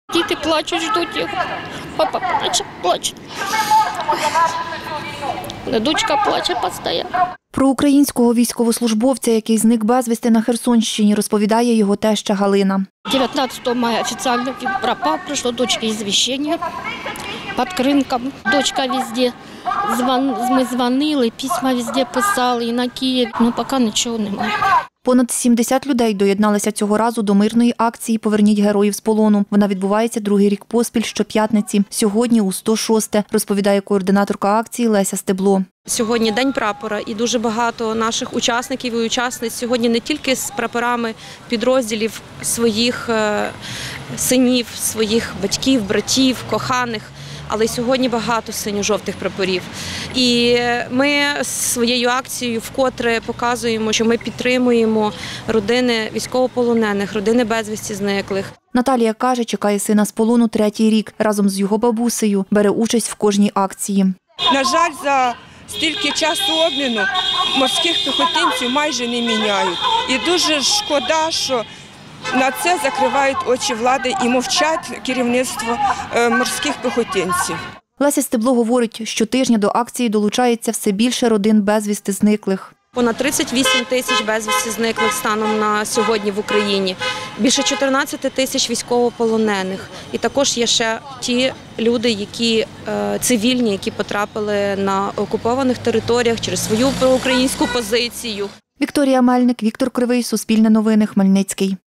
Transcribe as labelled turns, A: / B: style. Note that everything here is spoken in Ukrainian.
A: Діти плачуть, ждуть їх. Папа плаче. Дочка плаче постійно.
B: Про українського військовослужбовця, який зник безвісти на Херсонщині, розповідає його теща Галина.
A: 19 мая офіційно він пропав, прийшло дочці звіщення під Кринком. Дочка везде, ми дзвонили, письма везде писали, і на Київ, але поки нічого немає.
B: Понад 70 людей доєдналися цього разу до мирної акції «Поверніть героїв з полону». Вона відбувається другий рік поспіль щоп'ятниці. Сьогодні у 106-те, розповідає координаторка акції Леся Стебло.
C: Сьогодні День прапора і дуже багато наших учасників і учасниць сьогодні не тільки з прапорами підрозділів своїх синів, своїх батьків, братів, коханих, але сьогодні багато синьо-жовтих прапорів. І ми своєю акцією вкотре показуємо, що ми підтримуємо родини військовополонених, родини безвісті зниклих.
B: Наталія каже, чекає сина з полону 3-й рік. Разом з його бабусею бере участь в кожній акції.
D: На жаль, за стільки часу обміну морських піхотинців майже не міняють. І дуже шкода, що на це закривають очі влади і мовчать керівництво морських піхотинців.
B: Леся Стебло говорить, щотижня до акції долучається все більше родин безвісти зниклих.
C: Понад 38 тисяч безвісті зниклих станом на сьогодні в Україні, більше 14 тисяч військовополонених. І також є ще ті люди, які цивільні, які потрапили на окупованих територіях через свою проукраїнську позицію.
B: Вікторія Мельник, Віктор Кривий, Суспільне новини, Хмельницький.